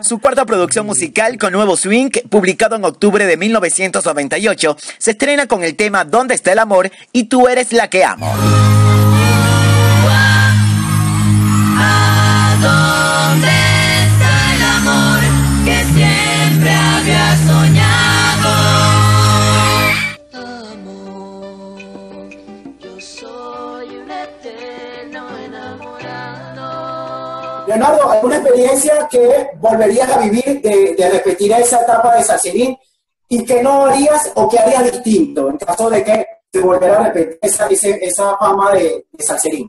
Su cuarta producción musical con nuevo swing, publicado en octubre de 1998, se estrena con el tema ¿Dónde está el amor? Y tú eres la que amo. ¿A dónde está el amor que siempre había soñado? Amor, yo soy un eterno enamorado. Leonardo, ¿alguna experiencia que volverías a vivir de repetir esa etapa de Salserín y que no harías o que harías distinto en caso de que te volviera a repetir esa fama de Salserín?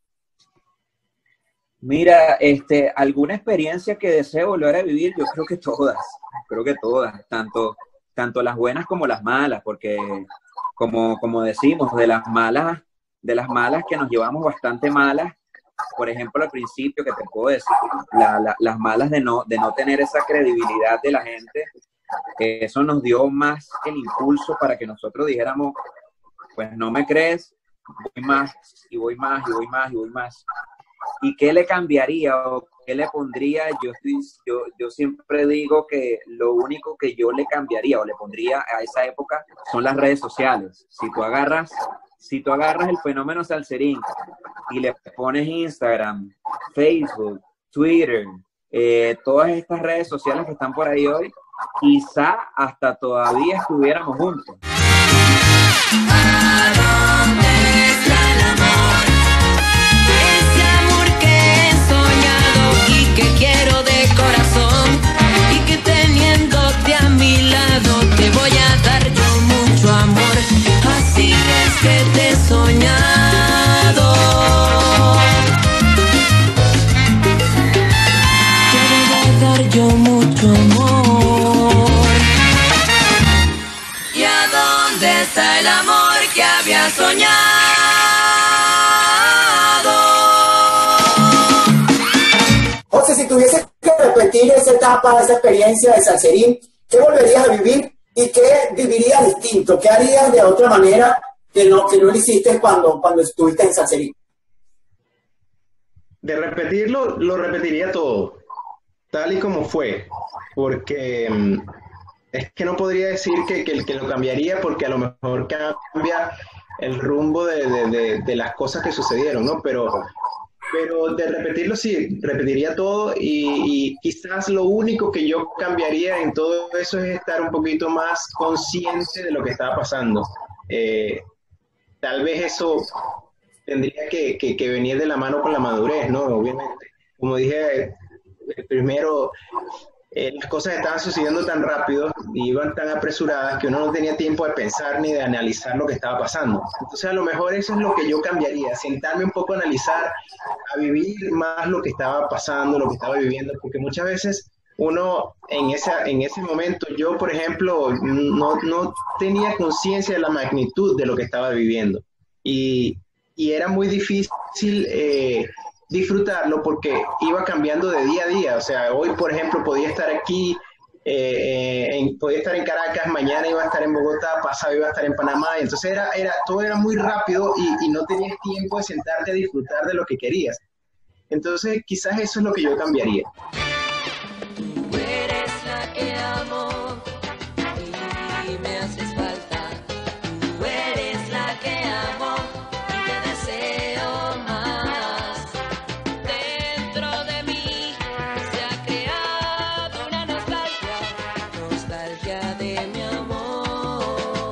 Mira, alguna experiencia que deseo volver a vivir, yo creo que todas, tanto las buenas como las malas, porque como decimos, de las malas que nos llevamos bastante malas. Por ejemplo, al principio, que te puedo decir, las malas de no tener esa credibilidad de la gente, eso nos dio más el impulso para que nosotros dijéramos, pues no me crees, voy más, y voy más, y voy más, y voy más. ¿Y qué le cambiaría o qué le pondría? Yo siempre digo que lo único que yo le cambiaría o le pondría a esa época son las redes sociales. Si tú agarras el fenómeno Salserín y le pones Instagram, Facebook, Twitter, todas estas redes sociales que están por ahí hoy, quizá hasta todavía estuviéramos juntos. ¿A dónde está el amor? Ese amor que he soñado y que quiero de corazón, y que teniéndote a mi lado te voy a dar yo mucho amor. Así es que te he soñado. Te voy a dar yo mucho amor. ¿Y a dónde está el amor que había soñado? José, si tuvieses que repetir esa etapa, esa experiencia de Salserín, ¿qué volverías a vivir y qué vivirías distinto? ¿Qué harías de otra manera que no lo hiciste cuando estuviste en Salserín? De repetirlo, lo repetiría todo, tal y como fue, porque es que no podría decir que lo cambiaría, porque a lo mejor cambia el rumbo de las cosas que sucedieron, ¿no? Pero de repetirlo sí, repetiría todo y quizás lo único que yo cambiaría en todo eso es estar un poquito más consciente de lo que estaba pasando. Tal vez eso tendría que venir de la mano con la madurez, ¿no? Obviamente. Como dije primero, las cosas estaban sucediendo tan rápido y iban tan apresuradas que uno no tenía tiempo de pensar ni de analizar lo que estaba pasando. Entonces a lo mejor eso es lo que yo cambiaría, sentarme un poco a analizar, a vivir más lo que estaba pasando, lo que estaba viviendo, porque muchas veces uno en ese momento, yo por ejemplo, no tenía conciencia de la magnitud de lo que estaba viviendo y era muy difícil disfrutarlo porque iba cambiando de día a día. O sea, hoy por ejemplo podía estar aquí, podía estar en Caracas, mañana iba a estar en Bogotá, pasado iba a estar en Panamá, y entonces todo era muy rápido y no tenías tiempo de sentarte a disfrutar de lo que querías. Entonces quizás eso es lo que yo cambiaría. Tú eres la que amo y me haces falta. Tú eres la que amo y te deseo más. Dentro de mí se ha creado una nostalgia de mi amor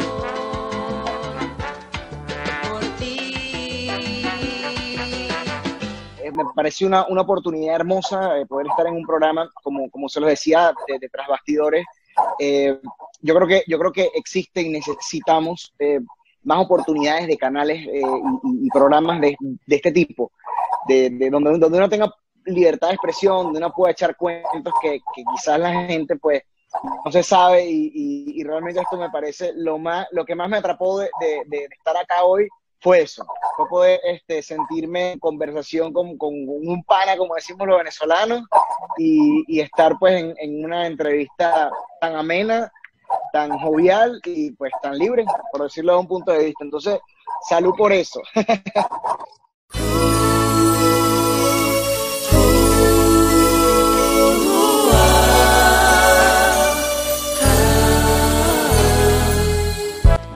por ti. Me pareció una oportunidad hermosa poder estar en un programa, como se lo decía, de tras bastidores. Yo creo que existen y necesitamos más oportunidades de canales y programas de este tipo, donde uno tenga libertad de expresión, donde uno pueda echar cuentos que quizás la gente pues no se sabe y realmente esto me parece lo que más me atrapó de estar acá hoy. Fue eso, fue poder sentirme en conversación con un pana, como decimos los venezolanos, y estar pues en una entrevista tan amena, tan jovial y pues tan libre, por decirlo de un punto de vista. Entonces, salud por eso.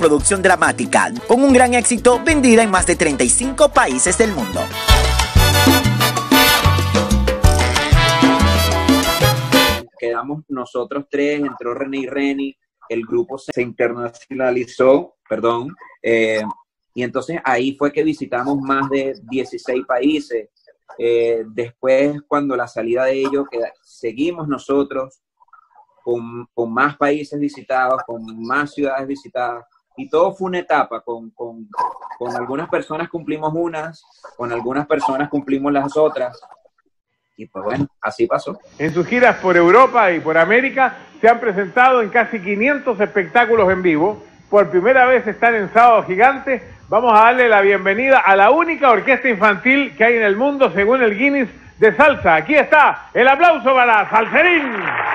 producción dramática, con un gran éxito, vendida en más de 35 países del mundo. Quedamos nosotros tres, entró René y Reni, el grupo se internacionalizó, perdón, y entonces ahí fue que visitamos más de 16 países. Después, cuando la salida de ellos, seguimos nosotros con más países visitados, con más ciudades visitadas, y todo fue una etapa. Con algunas personas cumplimos unas, con algunas personas cumplimos las otras, y pues bueno, así pasó. En sus giras por Europa y por América se han presentado en casi 500 espectáculos en vivo. Por primera vez están en Sábado Gigante. Vamos a darle la bienvenida a la única orquesta infantil que hay en el mundo según el Guinness de salsa. Aquí está el aplauso para Salserín.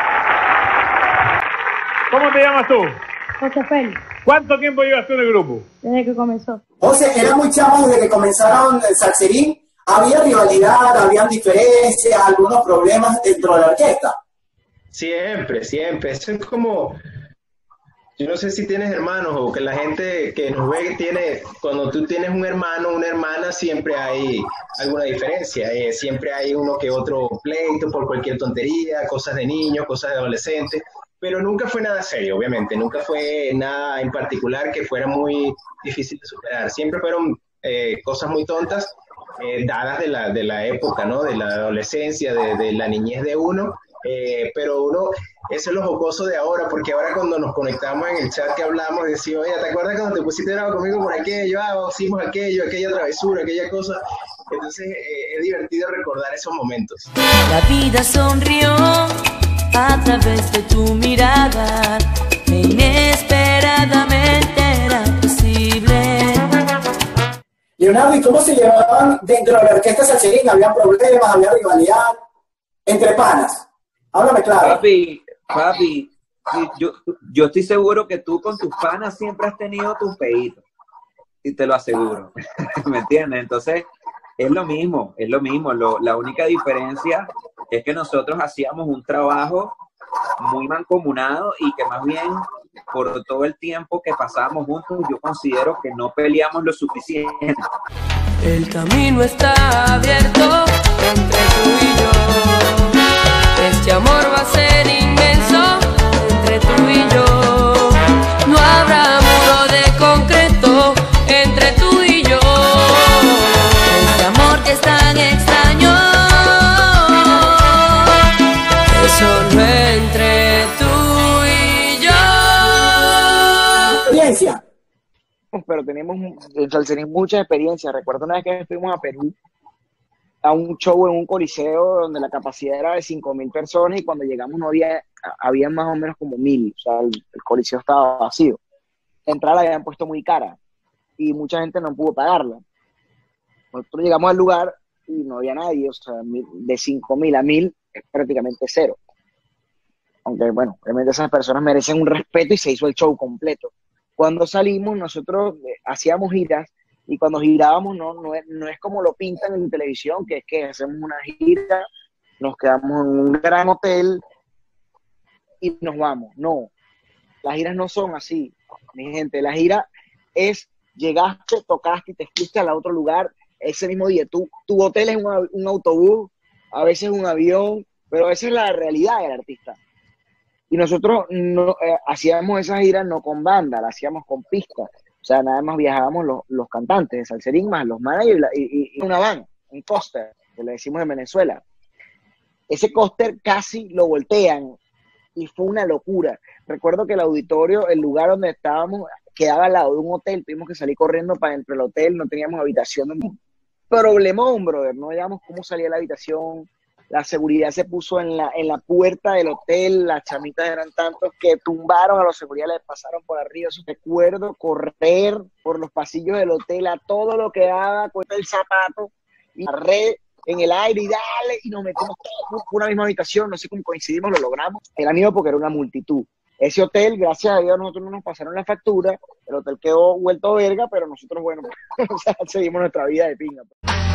¿Cómo te llamas tú? José Félix, ¿Cuánto tiempo llevas tú en el grupo? desde que comenzó. José, era muy chamo desde que comenzaron el Salserín. ¿Había rivalidad, habían diferencias, algunos problemas dentro de la orquesta? Siempre, siempre. Eso es como, yo no sé si tienes hermanos o que la gente que nos ve tiene, cuando tú tienes un hermano o una hermana, siempre hay alguna diferencia. Siempre hay uno que otro pleito por cualquier tontería, cosas de niños, cosas de adolescentes, pero nunca fue nada serio, obviamente. Nunca fue nada en particular que fuera muy difícil de superar. Siempre fueron cosas muy tontas, dadas de la época, ¿no? De la adolescencia, de la niñez de uno. Pero uno, eso es lo jocoso de ahora, porque ahora cuando nos conectamos en el chat que hablamos, decimos, oye, ¿te acuerdas cuando te pusiste bravo conmigo por aquello? Hicimos aquello, aquella travesura, aquella cosa. Entonces es divertido recordar esos momentos. La vida sonrió a través de tu mirada, e inesperadamente era posible. Leonardo, ¿y cómo se llevaban dentro de la orquesta Salserín? ¿Había problemas, había rivalidad entre panas? Háblame claro. Papi, yo estoy seguro que tú con tus panas siempre has tenido tus peitos, y te lo aseguro. ¿Me entiendes? Entonces, es lo mismo. La única diferencia es que nosotros hacíamos un trabajo muy mancomunado y que más bien por todo el tiempo que pasábamos juntos, yo considero que no peleamos lo suficiente. El camino está abierto entre tú y yo. Este amor va a ser inmenso entre tú y yo. No habrá muro de concreto entre tú y yo. Este amor que es tan extraño es solo entre tú y yo. Experiencia. Pero tenemos en Salserín muchas experiencias. Recuerdo una vez que fuimos a Perú a un show en un coliseo donde la capacidad era de 5.000 personas y cuando llegamos no había más o menos como 1.000, o sea, el coliseo estaba vacío. La entrada la habían puesto muy cara y mucha gente no pudo pagarla. Nosotros llegamos al lugar y no había nadie, o sea, de 5.000 a 1.000 es prácticamente cero. Aunque, bueno, obviamente esas personas merecen un respeto y se hizo el show completo. Cuando salimos, nosotros hacíamos giras y cuando girábamos no es como lo pintan en televisión, que es que hacemos una gira, nos quedamos en un gran hotel y nos vamos. No, las giras no son así, mi gente. La gira es, llegaste, tocaste y te fuiste al otro lugar ese mismo día. Tu hotel es un autobús, a veces un avión, pero esa es la realidad del artista. Y nosotros hacíamos esas giras no con banda, la hacíamos con pista. O sea, nada más viajábamos los cantantes de Salserín, más los managers y una van, un coaster, que le decimos en Venezuela. Ese coaster casi lo voltean y fue una locura. Recuerdo que el auditorio, el lugar donde estábamos, quedaba al lado de un hotel. Tuvimos que salir corriendo para dentro del hotel, no teníamos habitación. Un problemón, brother. No veíamos cómo salía la habitación. La seguridad se puso en la puerta del hotel, las chamitas eran tantos que tumbaron a los seguridad, les pasaron por arriba. Eso recuerdo correr por los pasillos del hotel a todo lo que daba, con el zapato, y la red en el aire y dale, y nos metimos todos por una misma habitación, no sé cómo coincidimos, lo logramos. Era mío porque era una multitud. Ese hotel, gracias a Dios, nosotros no nos pasaron la factura, el hotel quedó vuelto verga, pero nosotros, bueno, o sea, seguimos nuestra vida de pinga.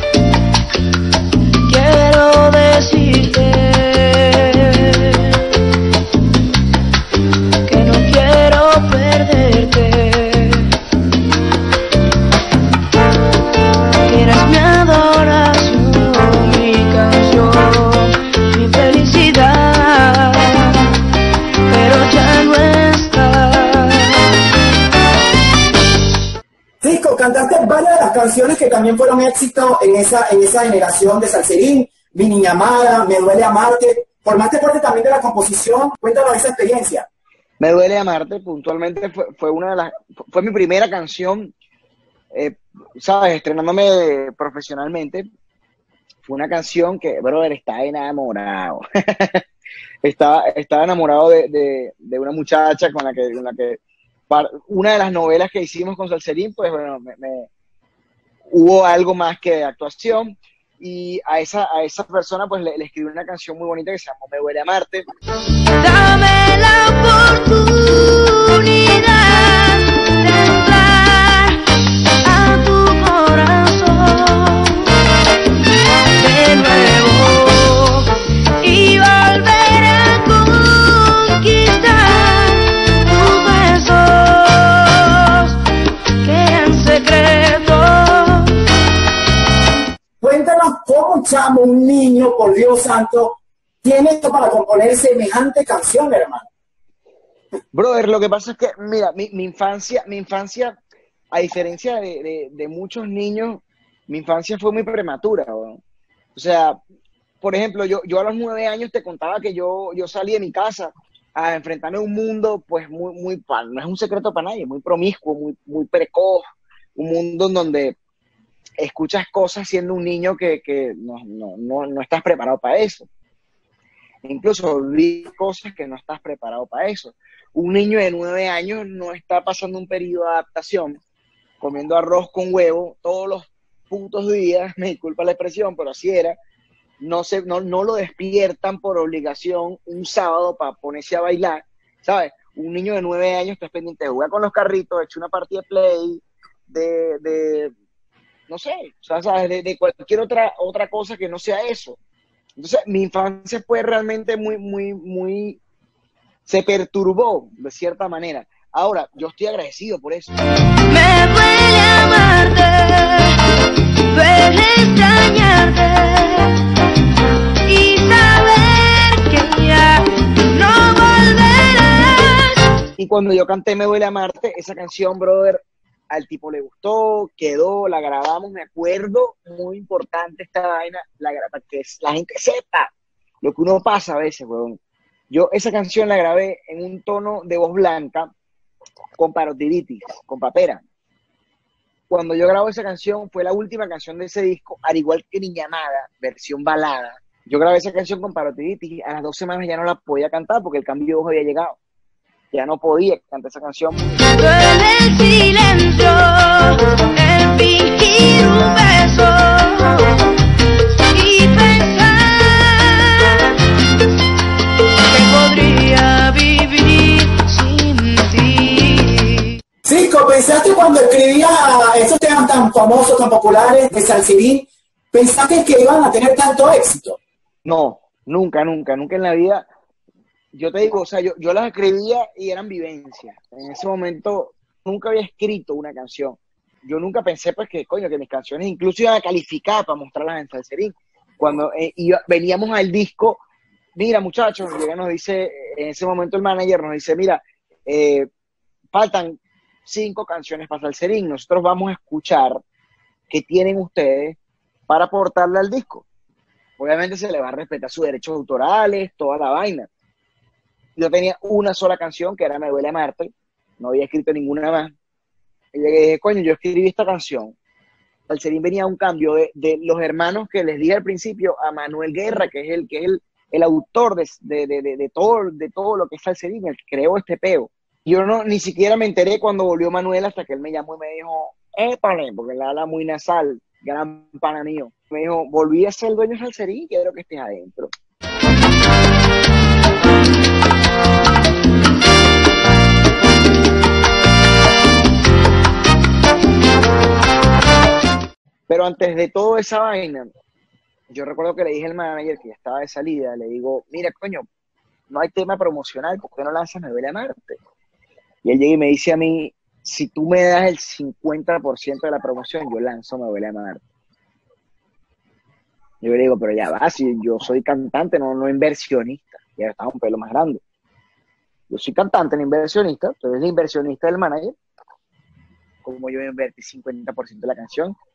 Quiero decirte que no quiero perderte. también fueron éxitos en esa generación de Salserín, Mi Niña Amada, Me Duele Amarte. Formaste parte también de la composición. Cuéntanos esa experiencia. Me Duele Amarte, puntualmente fue mi primera canción, ¿sabes? Estrenándome profesionalmente. Fue una canción que, brother, estaba enamorado. estaba enamorado de una muchacha con la que una de las novelas que hicimos con Salserín, pues bueno, hubo algo más que actuación, y a esa persona pues le escribí una canción muy bonita que se llama Me Duele Amarte. Dame la oportunidad de entrar a tu corazón de nuevo y volver a conquistar tus besos que en secreto. Cuéntanos cómo un chamo, un niño, por Dios santo, tiene esto para componer semejante canción, hermano. Brother, lo que pasa es que, mira, mi infancia, a diferencia de muchos niños, mi infancia fue muy prematura, ¿no? O sea, por ejemplo, yo a los 9 años te contaba que yo salí de mi casa a enfrentarme a un mundo, pues no es un secreto para nadie, muy promiscuo, muy precoz, un mundo en donde escuchas cosas siendo un niño que no estás preparado para eso. Incluso vi cosas que no estás preparado para eso. Un niño de 9 años no está pasando un periodo de adaptación, comiendo arroz con huevo todos los putos días, me disculpa la expresión, pero así era. No lo despiertan por obligación un sábado para ponerse a bailar, ¿sabes? Un niño de 9 años está pendiente de jugar con los carritos, de echar una partida de play, no sé, o sea, ¿sabes? De cualquier otra cosa que no sea eso. Entonces, mi infancia fue realmente muy, se perturbó de cierta manera. Ahora, yo estoy agradecido por eso. Me duele amarte, duele extrañarte y saber que ya no volverás. Y cuando yo canté Me Duele Amarte, esa canción, brother, al tipo le gustó, quedó, la grabamos, me acuerdo, muy importante esta vaina, para que la gente sepa lo que uno pasa a veces, weón. Yo esa canción la grabé en un tono de voz blanca, con parotiditis, con papera. Cuando yo grabo esa canción, fue la última canción de ese disco, al igual que Niña Amada, versión balada. Yo grabé esa canción con parotiditis, a las 2 semanas ya no la podía cantar porque el cambio de voz había llegado. Ya no podía cantar esa canción. Duele el silencio, el fingir un beso y pensar que podría vivir sin ti. Cico, ¿pensaste cuando escribías esos temas tan famosos, tan populares de Salserín, pensaste que iban a tener tanto éxito? No, nunca en la vida. Yo te digo, o sea, yo las escribía y eran vivencias. En ese momento nunca había escrito una canción. Yo nunca pensé, pues, que mis canciones incluso iban a calificar para mostrarlas en Salserín. Cuando veníamos al disco, mira, muchachos, llega, nos dice, en ese momento el manager nos dice, mira, faltan 5 canciones para Salserín, nosotros vamos a escuchar qué tienen ustedes para aportarle al disco. Obviamente se le va a respetar sus derechos autorales, toda la vaina. Yo tenía una sola canción, que era Me Duele Amarte, no había escrito ninguna más. Y le dije, coño, yo escribí esta canción. Salserín venía a un cambio de los hermanos que les dije al principio, a Manuel Guerra, que es el autor de todo lo que es Salserín, el que creó este peo. Yo ni siquiera me enteré cuando volvió Manuel, hasta que él me llamó y me dijo, épale, porque él habla muy nasal, gran pana mío. Me dijo, volví a ser el dueño de Salserín, quiero que estés adentro. Pero antes de toda esa vaina, yo recuerdo que le dije al manager, que ya estaba de salida, le digo, mira, coño, no hay tema promocional, ¿por qué no lanzas Me Duele Amarte? Y él llega y me dice a mí, si tú me das el 50% de la promoción, yo lanzo Me Duele Amarte. Yo le digo, pero ya va, si yo soy cantante, no inversionista, ya estaba un pelo más grande. Yo soy cantante, no inversionista, tú eres el inversionista del manager, como yo invertí 50% de la canción.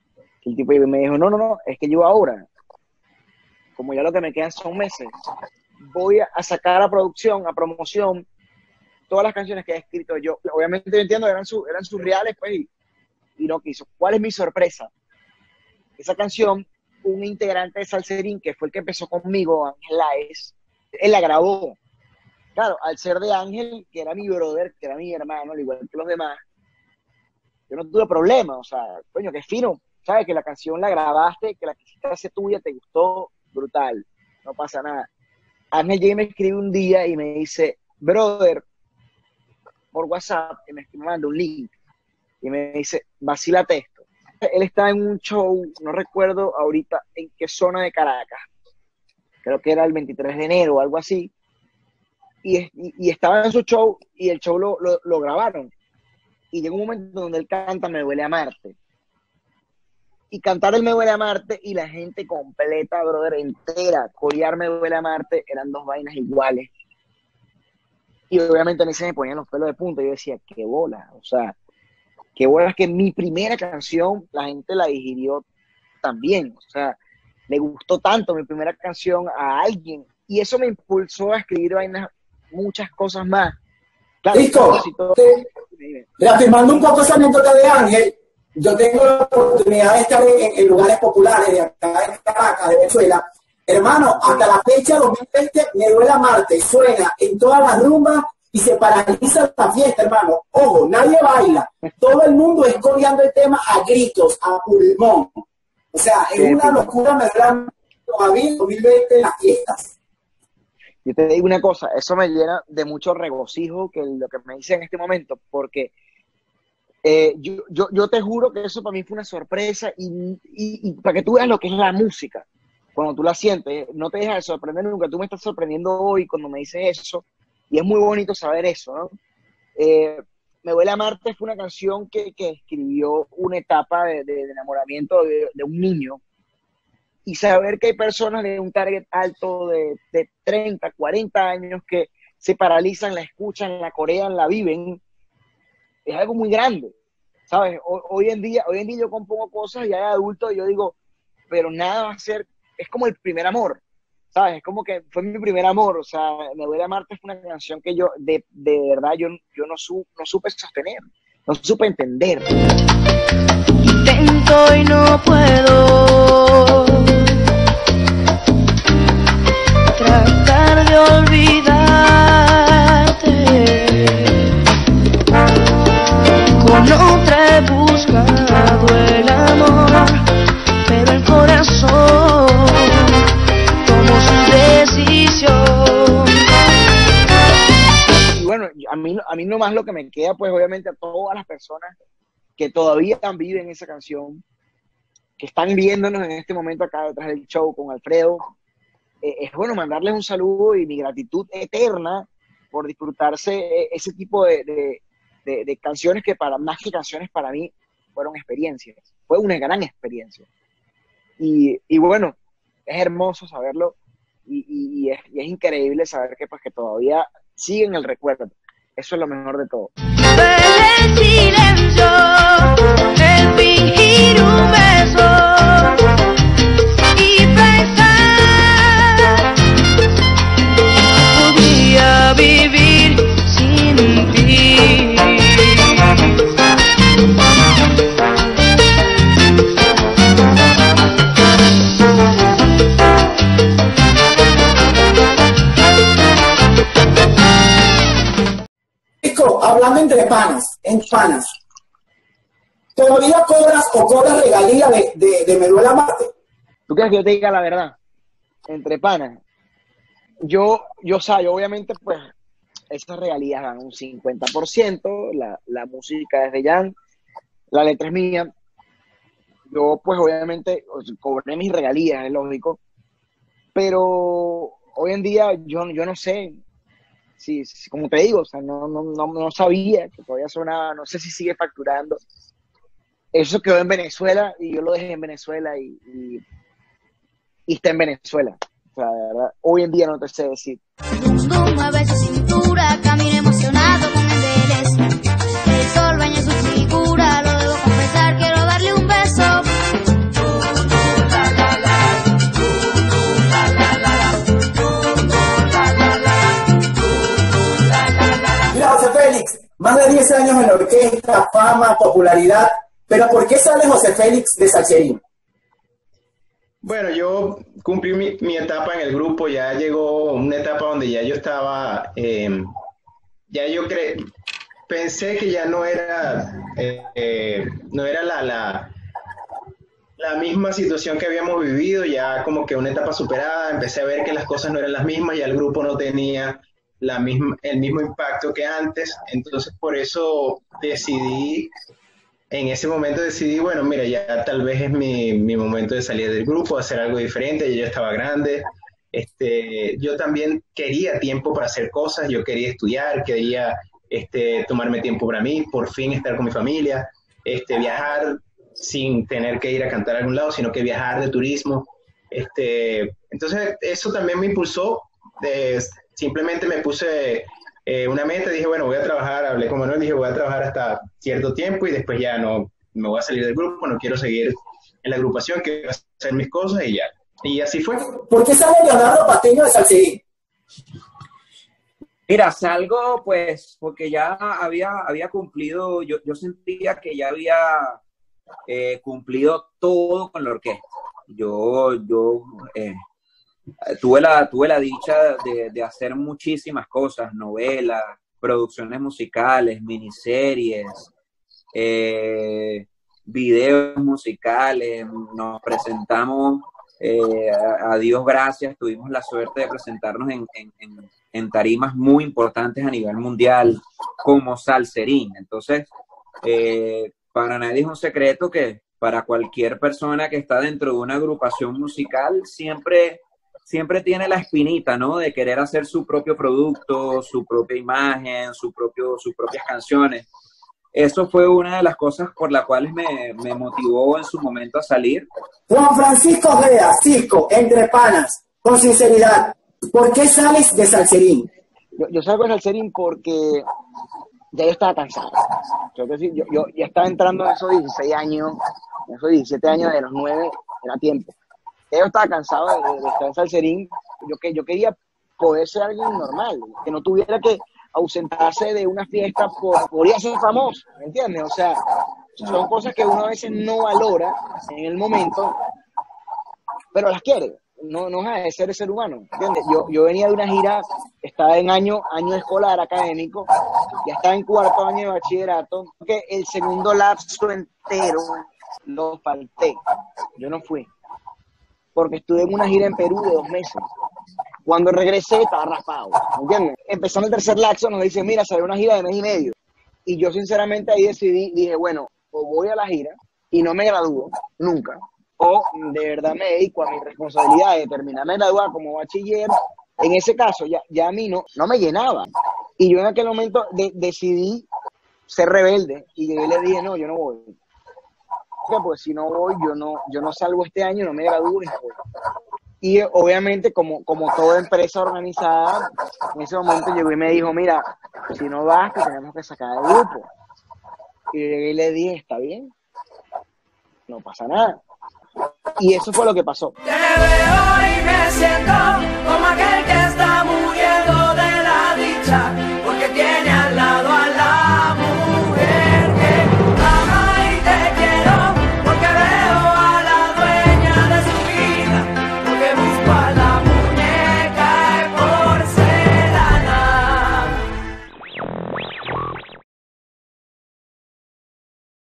El tipo me dijo, no, es que yo ahora, como ya lo que me quedan son meses, voy a sacar a producción, a promoción, todas las canciones que he escrito yo. Obviamente yo entiendo, eran surreales, pues, y no quiso. ¿Cuál es mi sorpresa? Esa canción, un integrante de Salserín, que fue el que empezó conmigo, Ángel Laes, él la grabó. Claro, al ser de Ángel, que era mi brother, que era mi hermano, al igual que los demás, yo no tuve problema, o sea, coño, qué fino, ¿sabes? Que la canción la grabaste, que la quisiste hacer tuya, te gustó, brutal, no pasa nada. Ángel llega y me escribe un día y me dice, brother, por WhatsApp, y me manda un link, y me dice, vacílate esto. Él está en un show, no recuerdo ahorita en qué zona de Caracas, creo que era el 23 de enero o algo así, y estaba en su show, y el show lo grabaron. Y llega un momento donde él canta Me Duele Amarte. Y cantar el Me Duele Amarte y la gente completa, brother, entera, corear Me Duele Amarte, eran dos vainas iguales. Y obviamente a mí se me ponían los pelos de punta. Y yo decía, qué bola, o sea, qué bola es que mi primera canción la gente la digirió también. O sea, le gustó tanto mi primera canción a alguien. Y eso me impulsó a escribir vainas, muchas cosas más. Claro, Listo. Reafirmando un poco esa anécdota de Ángel, yo tengo la oportunidad de estar en lugares populares de acá de Caracas, de Venezuela. Hermano, hasta la fecha 2020, Me Duele Amarte suena en todas las rumbas y se paraliza la fiesta, hermano. Ojo, nadie baila. Todo el mundo es coreando el tema a gritos, a pulmón. O sea, es una locura, me duele todavía en 2020 en las fiestas. Yo te digo una cosa, eso me llena de mucho regocijo que lo que me dice en este momento, porque yo te juro que eso para mí fue una sorpresa y para que tú veas lo que es la música, cuando tú la sientes, no te dejas de sorprender nunca. Tú me estás sorprendiendo hoy cuando me dices eso, y es muy bonito saber eso, ¿no? Me Duele Amarte fue una canción que escribió una etapa de enamoramiento de un niño, y saber que hay personas de un target alto de 30, 40 años que se paralizan, la escuchan, la corean, la viven, es algo muy grande, ¿sabes? Hoy en día yo compongo cosas ya de adulto y yo digo, pero nada va a ser, es como el primer amor, ¿sabes? Es como que fue mi primer amor, o sea, Me Duele Amarte fue una canción que yo, de verdad, yo no supe sostener, no supe entender. Intento y no puedo tratar de olvidarte. Con otra he buscado el amor, pero el corazón tomó su decisión. Y bueno, a mí nomás lo que me queda, pues obviamente a todas las personas que todavía viven esa canción, que están viéndonos en este momento acá detrás del show con Alfredo, es bueno mandarles un saludo y mi gratitud eterna por disfrutarse ese tipo de canciones que más que canciones para mí fueron experiencias, fue una gran experiencia. Y bueno, es hermoso saberlo y es increíble saber que, pues, que todavía siguen el recuerdo. Eso es lo mejor de todo. El silencio, el fingir un beso y pensar podría vivir sin ti. Hablando entre panas, ¿todavía cobras regalías de Me Duele Amarte? ¿Tú quieres que yo te diga la verdad? Entre panas, yo obviamente, pues, esas regalías dan un 50%, la música es de Jan, la letra es mía, yo, pues, obviamente, cobré mis regalías, es lógico, pero hoy en día yo no sé. Sí, como te digo, o sea, no sabía que todavía sonaba, no sé si sigue facturando. Eso quedó en Venezuela y yo lo dejé en Venezuela y está en Venezuela. O sea, de verdad, hoy en día no te sé decir. Mueve su cintura, camina emocionado con el Vélez. El sol baña su figura, lo debo confesar, quiero darle un beso. años en la orquesta, fama, popularidad, pero ¿por qué sale José Félix de Salserín? Bueno, yo cumplí mi etapa en el grupo, ya llegó una etapa donde ya yo estaba, ya yo pensé que ya no era, no era la misma situación que habíamos vivido, ya como que una etapa superada, empecé a ver que las cosas no eran las mismas, ya el grupo no tenía el mismo impacto que antes, entonces por eso en ese momento decidí, bueno, mira, ya tal vez es mi momento de salir del grupo, hacer algo diferente, yo ya estaba grande, yo también quería tiempo para hacer cosas, yo quería estudiar, quería tomarme tiempo para mí, por fin estar con mi familia, viajar sin tener que ir a cantar a algún lado, sino que viajar de turismo. Entonces eso también me impulsó, simplemente me puse una meta, dije, bueno, voy a trabajar, hablé con Manuel, dije, voy a trabajar hasta cierto tiempo y después ya no me voy a salir del grupo, no quiero seguir en la agrupación, quiero hacer mis cosas y ya. Y así fue. ¿Por qué sale Leonardo Patiño de Salserín? Mira, salgo pues porque ya había cumplido, yo sentía que ya había cumplido todo con la orquesta. Yo tuve la dicha de hacer muchísimas cosas, novelas, producciones musicales, miniseries, videos musicales, nos presentamos, a Dios gracias, tuvimos la suerte de presentarnos en tarimas muy importantes a nivel mundial, como Salserín. Entonces, para nadie es un secreto que para cualquier persona que está dentro de una agrupación musical, siempre tiene la espinita, ¿no? De querer hacer su propio producto, su propia imagen, sus propias canciones. Eso fue una de las cosas por las cuales me motivó en su momento a salir. Juan Francisco Ojeda, Cisco, entre panas, con sinceridad, ¿por qué sales de Salserín? Yo salgo de Salserín porque ya yo estaba cansado. Yo ya estaba entrando en esos 16 años, en esos 17 años de los 9, era tiempo. Ya yo estaba cansado de estar en Salserín. Yo quería poder ser alguien normal, que no tuviera que ausentarse de una fiesta por ir a ser famoso, ¿me entiendes? O sea, son cosas que uno a veces no valora en el momento, pero las quiere. No es de ser el ser humano, ¿entiendes? Yo venía de una gira, estaba en año escolar académico, ya estaba en cuarto año de bachillerato, que el segundo lapso entero lo falté, yo no fui, porque estuve en una gira en Perú de 2 meses. Cuando regresé estaba raspado, ¿entiendes? Empezando el tercer lapso nos dice, mira, salió una gira de 1 mes y medio. Y yo sinceramente ahí dije, bueno, o voy a la gira y no me gradúo nunca, o de verdad me dedico a mi responsabilidad de terminarme de graduar como bachiller. En ese caso ya a mí no me llenaba. Y yo en aquel momento decidí ser rebelde y yo le dije, no, yo no voy. Pues si no voy, yo no salgo este año, no me gradúo y no voy. Y obviamente, como toda empresa organizada, en ese momento llegó y me dijo, mira, si no vas, te tenemos que sacar del grupo. Y yo llegué y le dije, está bien, no pasa nada. Y eso fue lo que pasó. Te veo y me siento como aquel que está muy